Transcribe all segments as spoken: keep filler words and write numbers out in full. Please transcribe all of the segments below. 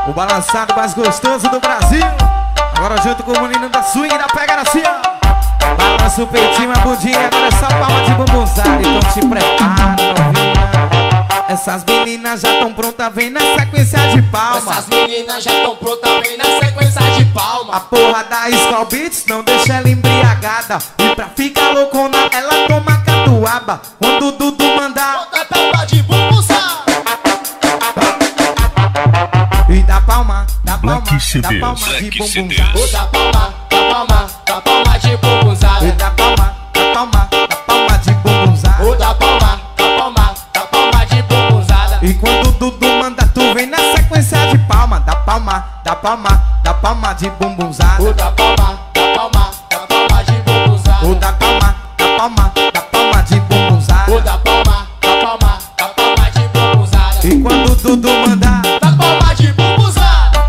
O balançado mais gostoso do Brasil. Agora junto com o menino da swing da pega assim, ó. Balança o peitinho, a bundinha. Agora é só palma de bumbuzada. Então te prepara, novinha. Essas meninas já tão prontas, vem na sequência de palma. Essas meninas já tão prontas, vem na sequência de palma. A porra da Skull Beats não deixa ela embriagada. E pra ficar loucona, ela toma catuaba. Quando o Dudu mandar, bota palma de bumbuzada. e dá palma, dá palma, Black dá palma de Black bumbuzada. Ô, dá palma, dá palma, dá palma de bumbuzada. E dá palma, dá palma, dá palma de bumbuzada. Ô, dá palma, dá palma, dá palma de bumbuzada. E quando o Dudu manda, tu vem na sequência de palma. Dá palma, dá palma, dá palma de bumbuzada. Ô, dá palma, dá palma, dá palma de bumbuzada. Ou dá palma, dá palma, dá palma de bumbuzada. Ô, dá palma, dá palma, dá palma de bumbuzada. E quando o Dudu mandar, Dá palma de bumbuzada.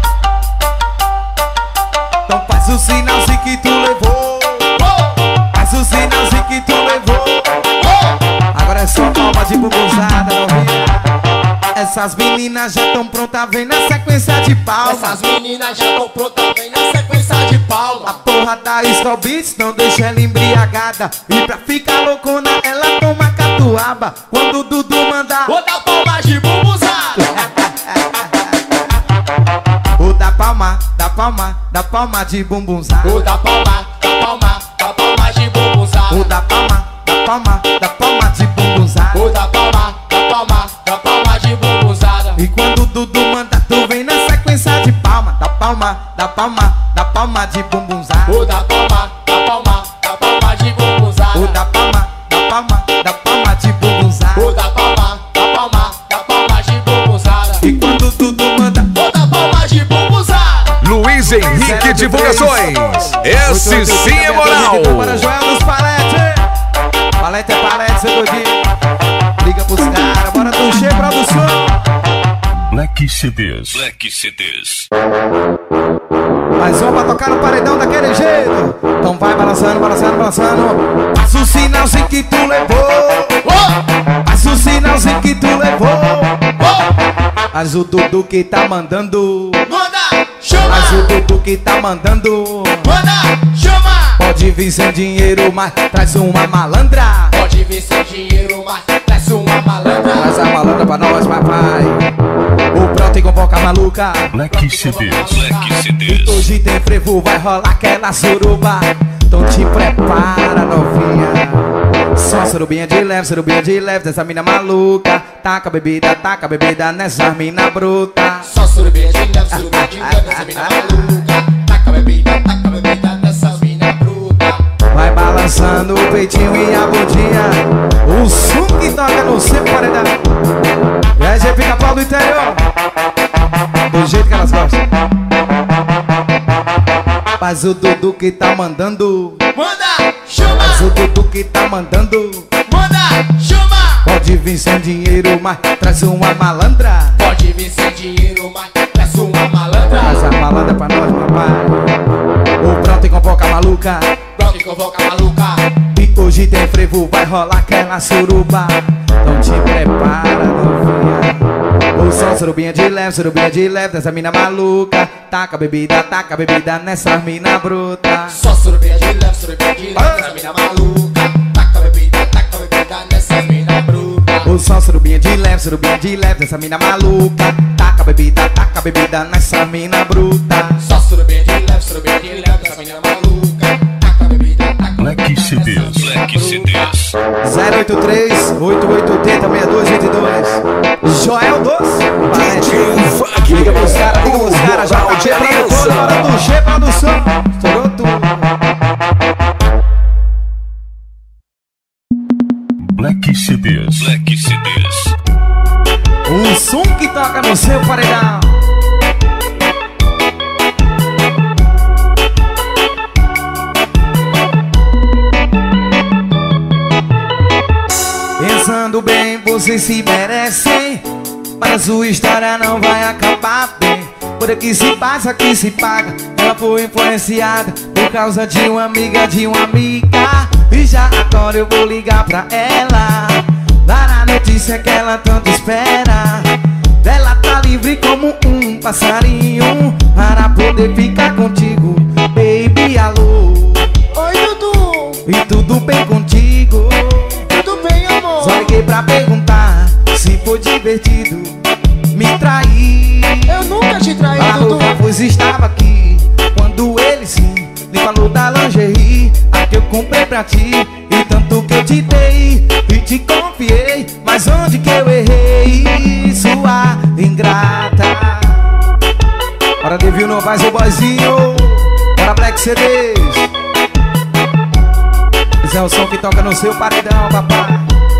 então faz o sinalzinho que tu levou. Oh, Faz o sinalzinho que tu levou. oh. Agora é só palma de bumbuzada, novinha. Essas meninas já tão prontas, vem na sequência de palma. Essas meninas já tão prontas, vem na sequência de A palma. porra da Skull Beats não deixa ela embriagada. E pra ficar loucona, ela toma catuaba. Quando o Dudu mandar, Ô, dá palma de bumbuzada. ou dá palma, dá palma, dá palma de bumbuzada. Ô, dá palma, dá palma, dá palma de bumbuzada. Ou dá palma, dá palma, dá palma de bumbuzada. Ô, dá palma, dá palma, dá palma de bumbuzada. E quando o Dudu manda, tu vem na sequência de palma. Dá palma, dá palma, dá palma de bumbuzada. Ô, dá palma, dá palma, dá palma de bumbuzada. Ou dá palma, dá palma, dá palma de bumbuzada. Ô, dá palma, dá palma, dá palma de bumbuzada. E quando o Dudu manda, Ô, dá palma de bumbuzada. Luiz Henrique Divulgações. Esse sim é moral. Para Joel dos Palete. Palete é palete, cê doidinho. Liga pros caras, bora do G Produção. Black C Ds. Black C Ds. Mais uma pra tocar no paredão daquele jeito. Então vai balançando, balançando, balançando. Faz o sinalzinho que tu levou. Ô, Faz o sinalzinho que tu levou. ô, Mas o Dudu que tá mandando. manda, Mas o chama, Dudu que tá mandando. manda, chama. Pode vir sem dinheiro, mas traz uma malandra. Pode vir sem dinheiro, mas traz uma malandra. Traz a malandra pra nós, papai. O Pro tem convoca maluca. Black C Ds. Black C Ds. Hoje tem frevo, vai rolar aquela suruba. Então te prepara, novinha. Só surubinha de leve, surubinha de leve dessa mina maluca. Taca bebida, taca bebida nessa mina bruta. Só surubinha de leve, surubinha de leve nessa mina maluca. Taca bebida, taca bebida nessas mina bruta. Vai balançando o peitinho e a bundinha. O som que toca no seu paredão. E aí, G Pica-Pau do interior. Do jeito que elas gostam. Mas o Dudu que tá mandando. Manda, chama, Mas o Dudu que tá mandando. manda, chama. Pode vir sem dinheiro, mas traz uma malandra. Pode vir sem dinheiro, mas traz uma malandra. Traz a malandra pra nós, papai. O Pronto e convoca maluca. Bloco que convoca maluca. E hoje tem frevo, vai rolar aquela suruba. Então te prepara, novinha. O som, surubinha de leve, surubinha de leve dessa mina maluca. Taca bebida, taca bebida nessa mina bruta. Só surubinha de leve, surubinha de leve nessa mina maluca. Taca bebida, taca bebida nessa mina bruta. O som, surubinha de leve, surubinha de leve dessa mina maluca. Taca bebida, taca bebida nessa mina bruta. Só surubinha de leve, surubinha de leve nessa mina maluca. Taca bebida, taca Black bebida C nessas Ds. mina Black C bruta. Ds. zero oito três, oito oito oito zero, seis dois oito dois. Joel Doce. Liga pros caras, liga pros caras. Já o G Produtor, hora do G Produção. Estourou tudo. Black C Ds. Black C Ds. O som que toca no seu paredão. Pensando bem, vocês se merecem. Mas a sua história não vai acabar bem. Por aqui se passa, aqui se paga. Ela foi influenciada por causa de uma amiga de uma amiga. E já agora eu vou ligar pra ela, dar a notícia que ela tanto espera. Ela tá tá livre como um passarinho para poder ficar contigo, baby, alô. Oi, Dudu. E tudo bem contigo? Tudo bem, amor? Só liguei pra perguntar se foi divertido me trair. Eu nunca te traí, A Dudu. louca pois estava aqui quando ele sim me falou da lingerie, a que eu comprei pra ti, e tanto que eu te dei e te confiei. Mas onde que eu errei, sua ingrata? Bora Devil Novaes, o boyzinho. Bora Black C Ds. Esse é o som que toca no seu paredão, papai.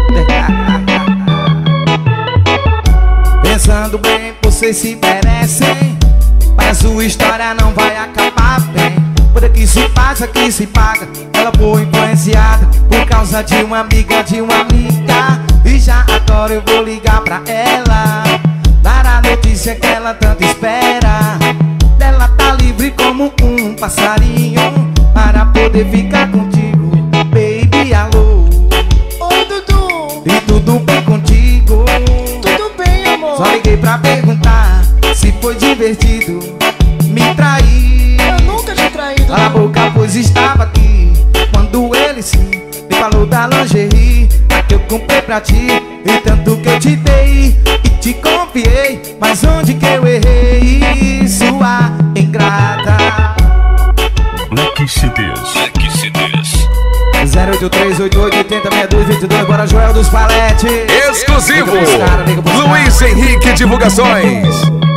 Pensando bem, vocês se merecem, mas sua história não vai acabar bem. Por aqui se passa, aqui se paga. Ela foi influenciada por causa de uma amiga, de uma amiga. E já agora eu vou ligar pra ela, dar a notícia que ela tanto espera. Ela tá livre como um passarinho para poder ficar contigo, baby, alô. Oi, Dudu. E tudo bem contigo? Tudo bem, amor? Só liguei pra perguntar se foi divertido me trair. Eu nunca te traí, Dudu. A boca pois estava aqui quando ele sim me falou da lingerie, a que eu comprei pra ti, e tanto que eu te dei e te confiei. Mas onde que eu errei, sua ingrata? Black C Ds. Black C Ds. zero oito três oito oito oito zero seis dois dois dois. Agora Joel dos Paletes. Exclusivo. Liga pros cara, liga pros Luiz cara. Henrique Divulgações.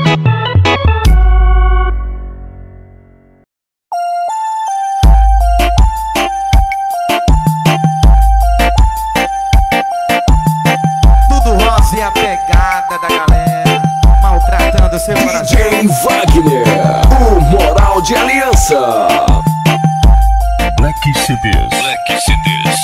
Tudo rosa e a pegada da galera, maltratando seu coração. D J Wagner, o Moral de Aliança. Black C Ds. Black C Ds.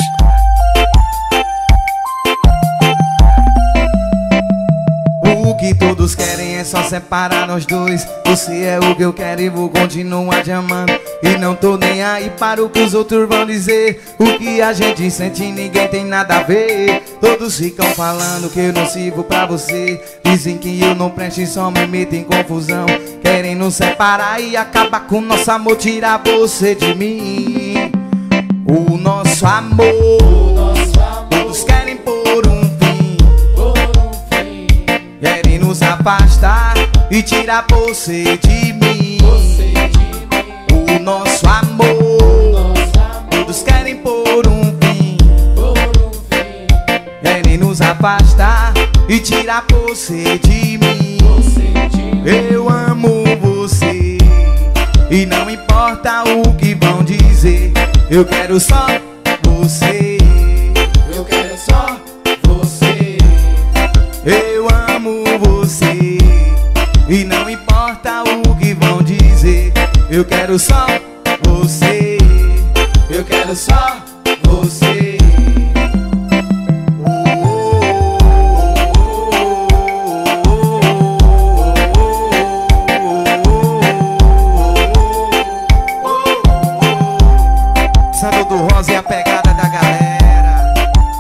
O que todos querem é só separar nós dois. Você é o que eu quero e vou continuar te amando. E não tô nem aí para o que os outros vão dizer. O que a gente sente ninguém tem nada a ver. Todos ficam falando que eu não sirvo pra você. Dizem que eu não presto e só me meto em confusão. Querem nos separar e acabar com nosso amor, tirar você de mim. O nosso amor, todos querem pôr um fim, querem nos afastar e tirar você de mim. O nosso amor, todos querem pôr um fim, querem nos afastar e tirar você de mim. Eu amo você e não importa o que vão dizer. Eu quero só você. Eu quero só você. Eu amo você e não importa o que vão dizer. Eu quero só você. Eu quero só você. Santo do Rosa e a pegada da galera.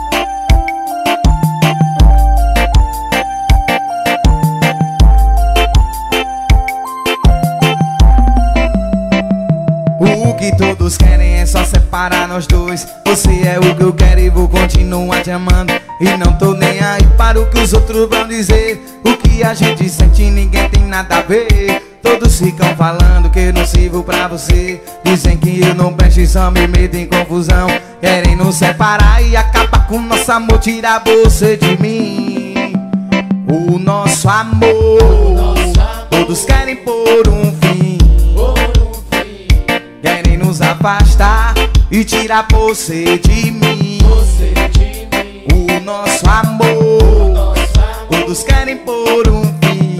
O que todos querem é só separar nós dois. Você é o que eu quero e vou continuar te amando. E não tô nem aí para o que os outros vão dizer. O que a gente sente ninguém tem nada a ver. Todos ficam falando que eu não sirvo pra você. Dizem que eu não presto e só me meto em confusão. Querem nos separar e acabar com nosso amor, tirar você de mim. O nosso amor, todos querem pôr um fim, querem nos afastar e tirar você de mim. O nosso amor, todos querem pôr um fim,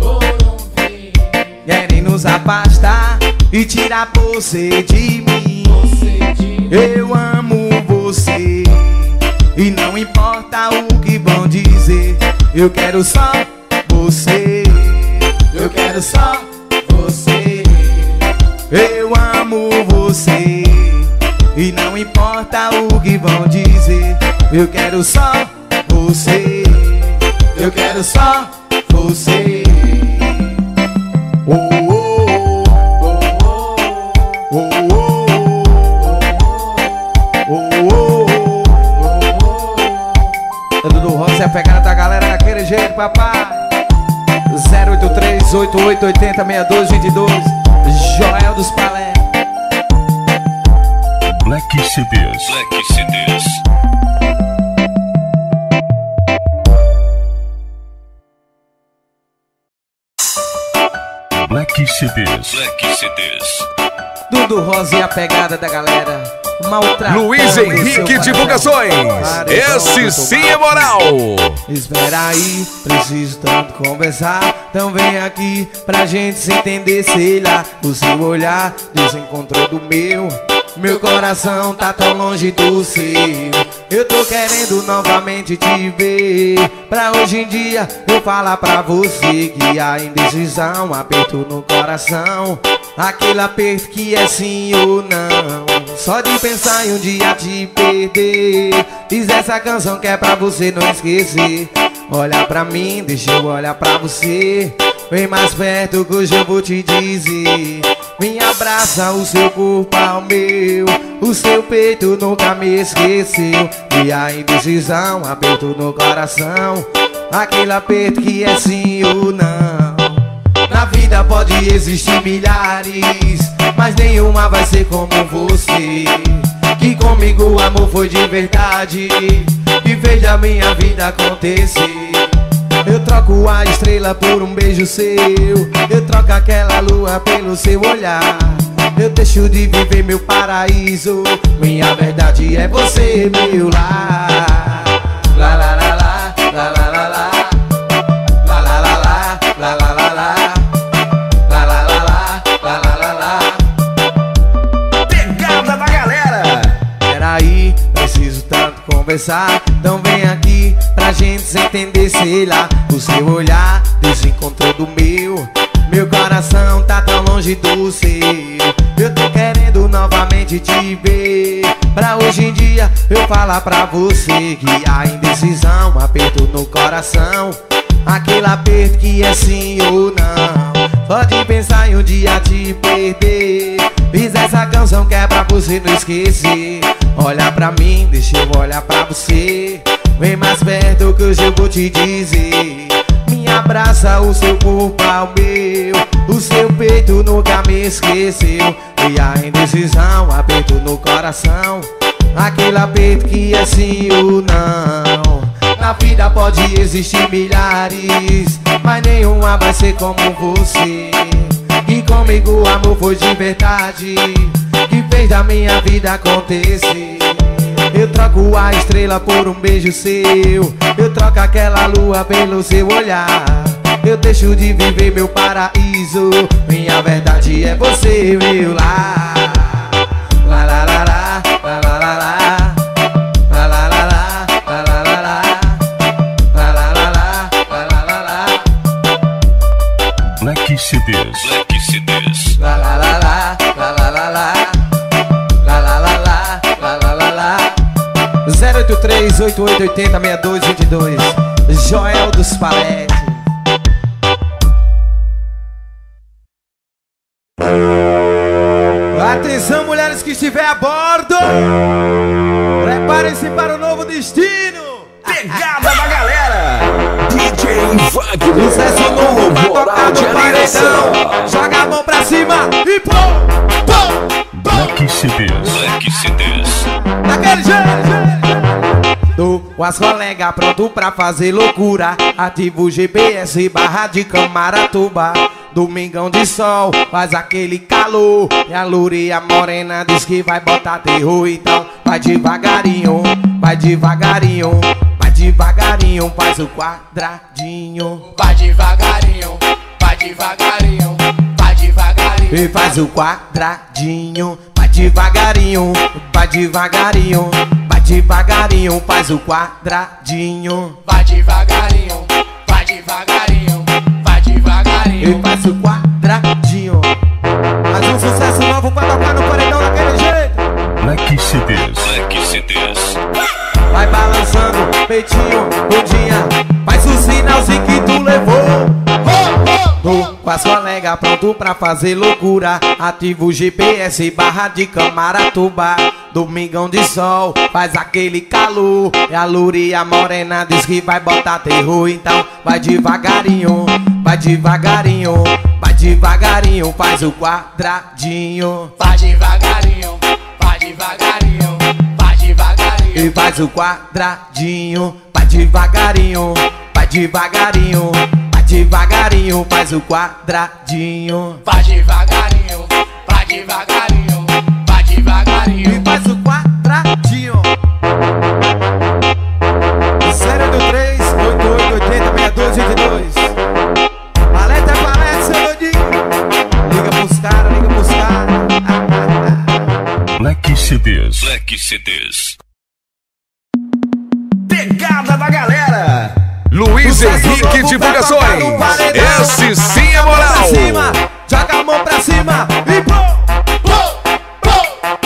querem nos afastar e tirar você de mim. Eu amo você e não importa o que vão dizer. Eu quero só você. Eu quero só você. Eu amo você e não importa o que vão dizer. Eu quero só você. Eu quero só você. Oh, oh, oh, oh, oh, oh, oh, oh. Dudu Rosa é a pegada da galera daquele jeito, papai. Zero oito três, oito oito oito zero, seis dois dois dois. Joel dos Palé. Black C Ds. Black C Ds. Black C Ds. Black C Ds. Dudu Rosa e a pegada da galera. Maltratando Luiz Henrique Divulgações. Esse sim é moral. Espera aí, preciso tanto conversar. Então vem aqui pra gente se entender, sei lá. O seu olhar desencontrou do meu. Meu coração tá tão longe do seu. Eu tô querendo novamente te ver. Pra hoje em dia eu falar pra você que a indecisão, aperto no coração. Aquele aperto que é sim ou não. Só de pensar em um dia te perder. Diz essa canção que é pra você não esquecer. Olha pra mim, deixa eu olhar pra você. Vem mais perto que hoje eu vou te dizer. Me abraça, o seu corpo ao meu. O seu peito nunca me esqueceu. E a indecisão, aperto no coração. Aquele aperto que é sim ou não. Na vida pode existir milhares, mas nenhuma vai ser como você. Que comigo o amor foi de verdade, que fez a minha vida acontecer. Eu troco a estrela por um beijo seu. Eu troco aquela lua pelo seu olhar. Eu deixo de viver meu paraíso. Minha verdade é você, meu lar. La la la la, la la la la. La la la la, la la la la. La la la la, la la la la. Pegada da galera. Peraí, preciso tanto conversar. Então vem aqui pra gente se entender, sei lá. O seu olhar desencontrou do meu. Meu coração tá tão longe do seu. Eu tô querendo novamente te ver. Pra hoje em dia eu falar pra você que a indecisão, aperto no coração. Aquele aperto que é sim ou não. Só de pensar em um dia te perder. Fiz essa canção que é pra você não esquecer. Olha pra mim, deixa eu olhar pra você. Vem mais perto que hoje eu vou te dizer. Me abraça, o seu corpo ao meu. O seu peito nunca me esqueceu. E a indecisão, aperto no coração. Aquele aperto que é sim ou não. Na vida pode existir milhares, mas nenhuma vai ser como você. E comigo o amor foi de verdade, que fez da minha vida acontecer. Eu troco a estrela por um beijo seu. Eu troco aquela lua pelo seu olhar. Eu deixo de viver meu paraíso. Minha verdade é você, meu lar. La la la la, la la la la. La la la la, la la la la. La la la la, la la la la. Black C Ds. Black C Ds. La la la la, la la la la. La la la la, la la la la. zero oito três, oito oito oito zero, seis dois dois dois. Joel dos Palé. Atenção, mulheres que estiver a bordo, preparem-se para o novo destino. Pegada da galera. D J Wagner. Sucesso novo pra tocar no paredão. Joga a mão pra cima e pô, pô, pô. Black C Ds. Black C Ds. Daquele jeito. Tô com as colegas pronto pra fazer loucura. Ativa o G P S, barra de Camaratuba. Domingão de sol, faz aquele calor. E a loura e a morena diz que vai botar terror. Então vai devagarinho, vai devagarinho. Vai devagarinho, faz o quadradinho. vai devagarinho, vai devagarinho, vai devagarinho. E faz o quadradinho. Vai devagarinho, vai devagarinho. Vai devagarinho, faz o quadradinho. Vai devagarinho, vai devagarinho, vai devagarinho. E faz o quadradinho. Mais um sucesso novo pra tocar no paredão daquele jeito. Black C Ds. Black C Ds. Vai balançando, peitinho, bundinha. Faz o sinalzinho que tu levou. Tô com as colegas pronto pra fazer loucura. Ativa o G P S, barra de Camaratuba. Domingão de sol, faz aquele calor. E a loura e a morena diz que vai botar terror. Então vai devagarinho, vai devagarinho, vai devagarinho, faz o quadradinho. Vai devagarinho, vai devagarinho, vai devagarinho. E faz o quadradinho, vai devagarinho, vai devagarinho, vai devagarinho, faz o quadradinho. Vai devagarinho, vai devagarinho, vai devagarinho. E faz o quadradinho. Sério do três, oito oito oito zero, seis dois dois dois. Paleta é paleta, seu doidinho. Liga pros caras, liga pros caras. Black C Ds. Black C Ds. Pegada da galera. Luiz Henrique Divulgações. Esse sim é moral. Pra cima, joga a mão pra cima e pô, Pô, pô.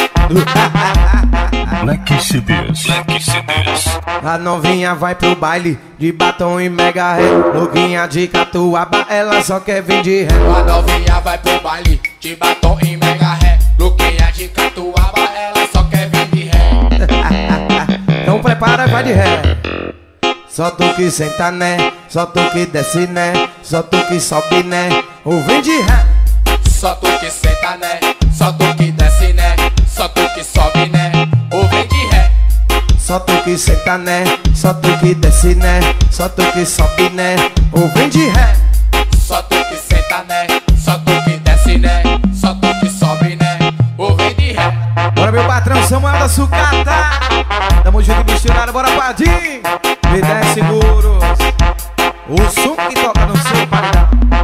Black C Ds. Black C Ds. A novinha vai pro baile de batom e mega ré. Louquinha de catuaba, ela só quer vir de ré. A novinha vai pro baile de batom e mega ré. Louquinha de catuaba, ela só quer vir de ré. Então prepara, vai de ré. Só tu que senta, né? Só tu que desce, né? Só tu que sobe, né? Ou vem de ré. Só tu que senta, né? Só tu que desce, né? Só tu que sobe, né? Ou vem de ré. Só tu que senta, né? Só tu que desce, né? Só tu que sobe, né? Ou vem de ré. Só tu que senta, né? Só tu que desce, né? Só tu que sobe, né? Ou vem de ré. Bora, meu patrão Samuel da Sucata. Tamo junto e misturado, bora Padim. Me dez seguros. O som que toca no seu paredão.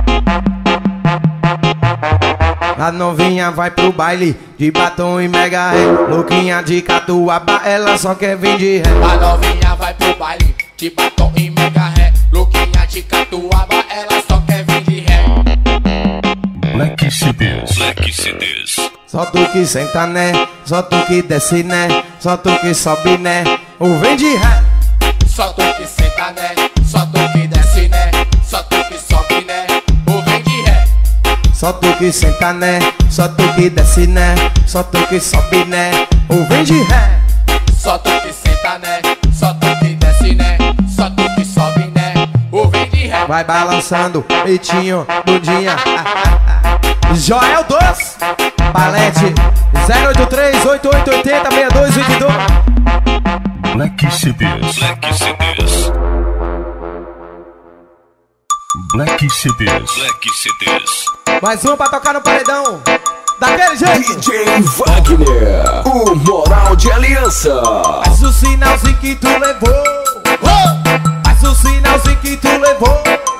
A novinha vai pro baile de batom e mega ré. Louquinha de catuaba, ela só quer vir de ré. A novinha vai pro baile de batom e mega ré. Louquinha de catuaba, ela só quer vir de ré. Black C Ds. Black C Ds. Só tu que senta, né? Só tu que desce, né? Só tu que sobe, né? Ou vem de ré. Só tu que senta, né? Só tu que desce, né? Só tu que sobe, né? Ou vem de ré. Só tu que senta, né? Só tu que desce, né? Só tu que sobe, né? Ou vem de ré. Só tu que senta, né? Só tu que desce, né? Só tu que sobe, né? Ou vem de ré. Vai balançando, peitinho, bundinha. Joel dois, Palete zero oito três, oito oito oito zero, seis dois dois dois. Black C Ds. Black C Ds. Black C Ds. Black C Ds. Mais um pra tocar no paredão. Daquele jeito. D J Wagner, o moral de aliança. Faz o sinalzinho que tu levou. Faz o sinalzinho que tu levou.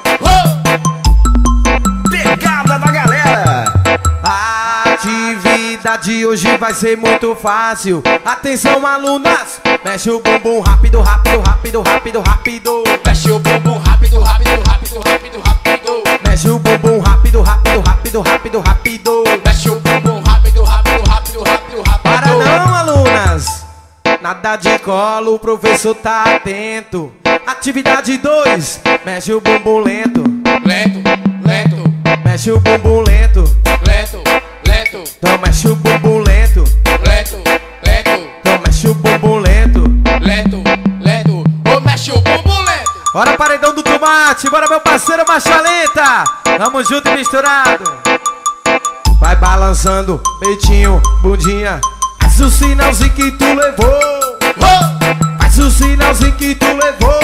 Pegada da galera. A atividade hoje vai ser muito fácil. Atenção, alunas. Mexe o bumbum rápido, rápido, rápido, rápido, rápido. Mexe o bumbum rápido, rápido, rápido, rápido, rápido. Mexe o bumbum rápido, rápido, rápido, rápido, rápido. Mexe o bumbum rápido, rápido, rápido, rápido, rápido. Para não, alunas. Nada de colo, o professor tá atento. Atividade dois. Mexe o bumbum lento. Lento, lento, Mexe o bumbum lento. lento, lento, Então mexe o bumbum lento. lento, lento, Então mexe o bumbum lento. lento, lento. Ou mexe o bumbum lento. Bora, paredão do tomate. Bora, meu parceiro marcha lenta. Tamo junto e misturado. Vai balançando, peitinho, bundinha. Faz o sinalzinho que tu levou. Faz o sinalzinho que tu levou.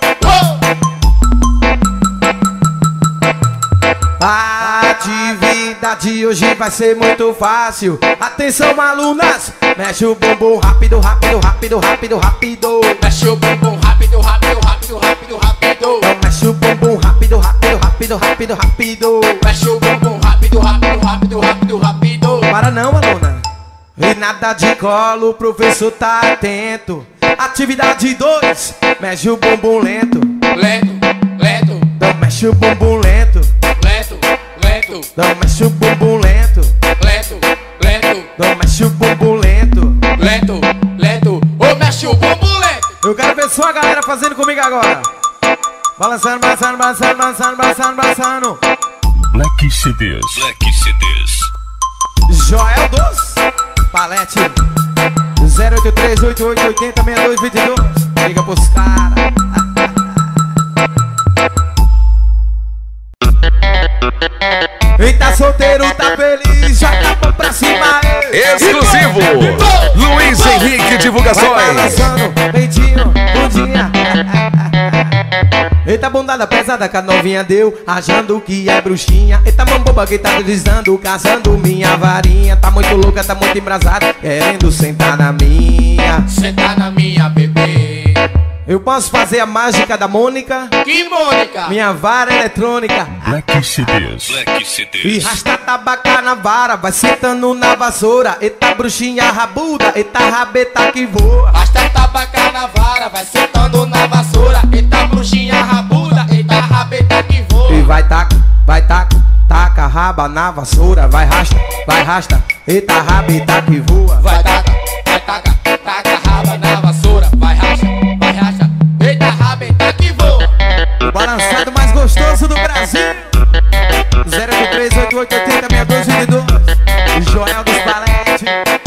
A atividade hoje vai ser muito fácil. Atenção, alunas. Mexe o bumbum rápido, rápido, rápido, rápido, rápido. Mexe o bumbum rápido, rápido, rápido, rápido, rápido. Então mexe o bumbum rápido, rápido, rápido, rápido, rápido. Mexe o bumbum rápido, rápido, rápido, rápido, rápido. Para não, aluna. E nada de colo, o professor tá atento. Atividade dois. Mexe o bumbum lento. Lento, lento, Então mexe o bumbum lento. lento, lento, Então mexe o bumbum lento. lento, lento, Então mexe o bumbum lento. lento, lento. Ou mexe o bumbum lento. Eu quero ver só a galera fazendo comigo agora. Balançando, balançando, balançando, balançando, balançando, balançando. Black C Ds. Black C Ds. Joel dos Palete zero oito três oito oito oito zero seis dois dois dois. Liga pros caras. Eita, solteiro, tá feliz, joga a mão pra cima. Exclusivo Luiz Henrique Divulgações. Vai balançando, peitinho, bundinha. Eita, bundada pesada que a novinha deu, achando que é bruxinha. Eita, mão boba que tá deslizando, caçando minha varinha. Tá muito louca, tá muito embrasada, querendo sentar na minha. Sentar na minha, bebê. Eu posso fazer a mágica da Mônica? Que Mônica? Minha vara eletrônica. Black C Ds. Black C E Ds. rasta tabaca na vara, vai sentando na vassoura. Eita, bruxinha rabuda, eita, rabeta que voa. Basta tabaca na vara, vai sentando na vassoura. Eita, bruxinha rabuda, eita, rabeta que voa. E vai taca, vai taca, taca a raba na vassoura. Vai rasta, vai rasta, eita, rabeta que voa. Vai taca, vai taca, taca a raba na vassoura. Vai racha, vai racha, eita, rabeta que voa. O balançado mais gostoso do Brasil. zero oito três oito oito oito zero seis dois dois dois. Joel dos Palete.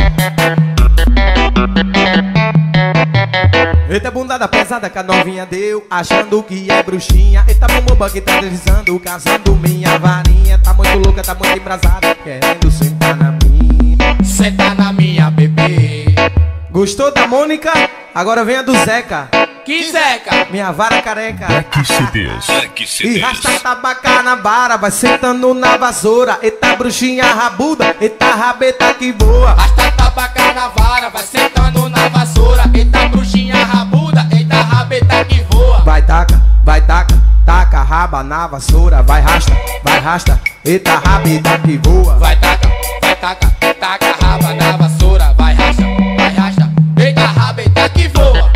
Eita, bundada pesada que a novinha deu, achando que é bruxinha. Eita, bomba que tá deslizando, caçando minha varinha. Tá muito louca, tá muito embrasada, querendo sentar na minha. Senta na minha, bebê. Gostou da Mônica? Agora vem a do Zeca. Que Zeca? Minha vara careca. Black C Ds. Black C E rasta tabaca na vara, vai sentando na vassoura. Eita, bruxinha rabuda, eita, rabeta que voa. Basta tabaca na vara, vai sentando na vassoura. Eita, bruxinha rabuda, eita, rabeta que voa. Vai taca, vai taca, taca a raba na vassoura. Vai rasta, vai rasta, eita, rabeta que voa. Vai taca, vai taca, taca a raba na vassoura. Vai racha, vai racha, eita, rabeta que voa.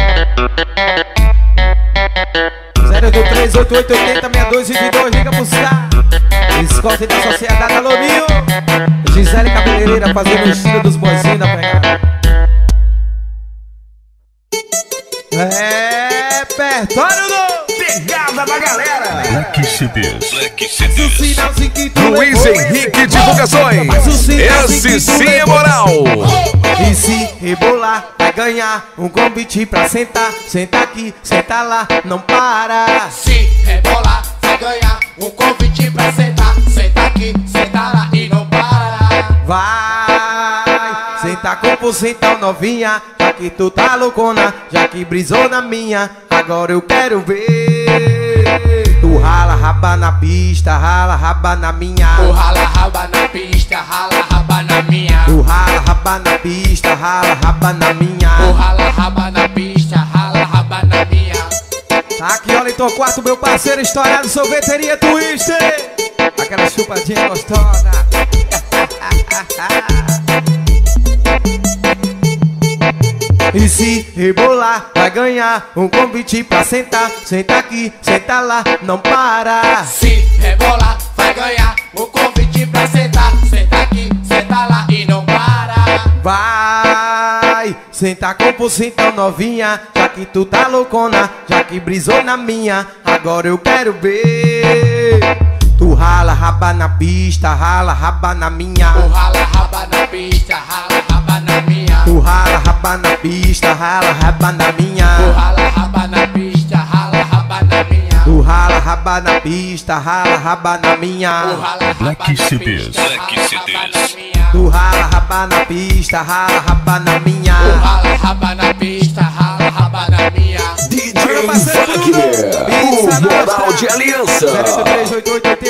zero oito três oito oito oito zero seis dois dois dois, liga buscar. Escote da Sociedade Aloninho. Gisele Cabeleireira fazendo o estilo dos boizinhos da pegada. Repertório do Pegada da galera. Black C Ds. Black C o Ds. sinalzinho que tu Luiz levou. Henrique Divulgações. Mas o sinalzinho Esse que tu sim é levou. moral. E se rebolar, vai ganhar um convite pra sentar. Senta aqui, senta lá, não para. Se rebolar, vai ganhar um convite pra sentar. Senta aqui, senta lá e não para. Vai, senta com você então novinha. Já que tu tá loucona, já que brisou na minha. Agora eu quero ver. Tu rala, raba na pista, rala, raba na minha. Tu rala raba na pista, rala raba na minha. Tu rala, raba na pista, rala, raba na minha. Tu rala raba na pista, rala raba na minha. Tá aqui, olha, então quarto, meu parceiro estourado, sorveteria Twister. Aquela chupadinha gostosa. E se rebolar, vai ganhar um convite pra sentar. Senta aqui, senta lá, não para. Se rebolar, vai ganhar um convite pra sentar. Senta aqui, senta lá e não para. Vai, senta com você então novinha. Já que tu tá loucona, já que brisou na minha. Agora eu quero ver. Tu rala, raba na pista, rala, raba na minha. Tu rala raba na pista, rala raba na minha. Tu rala, raba na pista, rala, raba na minha. Tu rala raba na pista, rala raba na minha. Tu rala, raba na pista, rala, raba na minha. Tu rala raba Black na C pista, Ds. rala Black C raba Ds. na minha. Tu rala, raba na pista, rala, raba na minha. Tu rala raba na pista, rala raba na minha. D J Wagner, o Moral de Aliança. zero oito três oito oito oito